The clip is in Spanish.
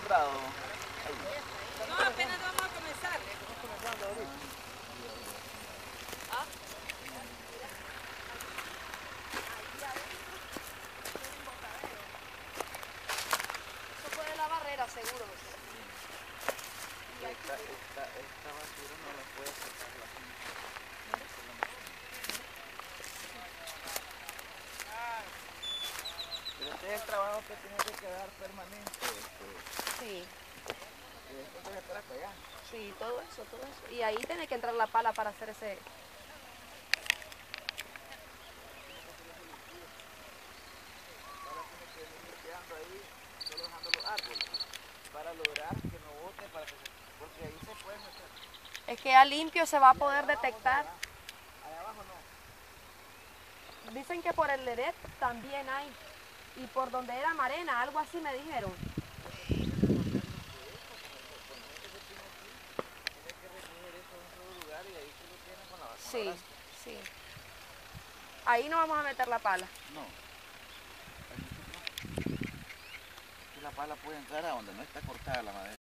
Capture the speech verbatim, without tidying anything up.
sembrado? No, apenas vamos a comenzar. Estamos comenzando ahorita. ¿Ah? Eso fue de la barrera, seguro. Esta, esta, esta basura no la puede sacar la gente. Pero este es el trabajo que tiene que quedar permanente. Este, Sí, y después de atrás para allá. sí, todo eso, todo eso. Y ahí tiene que entrar la pala para hacer ese... Ahora tiene que venir limpiando ahí, solo dejando los árboles, para lograr que no bote, para que se, porque ahí se puede meter. Es que ya limpio se va a poder detectar. Allá abajo no. Dicen que por el Leret también hay. Y por donde era Marena, algo así me dijeron. Sí, sí. Ahí no vamos a meter la pala. No. Y la pala puede entrar a donde no está cortada la madera.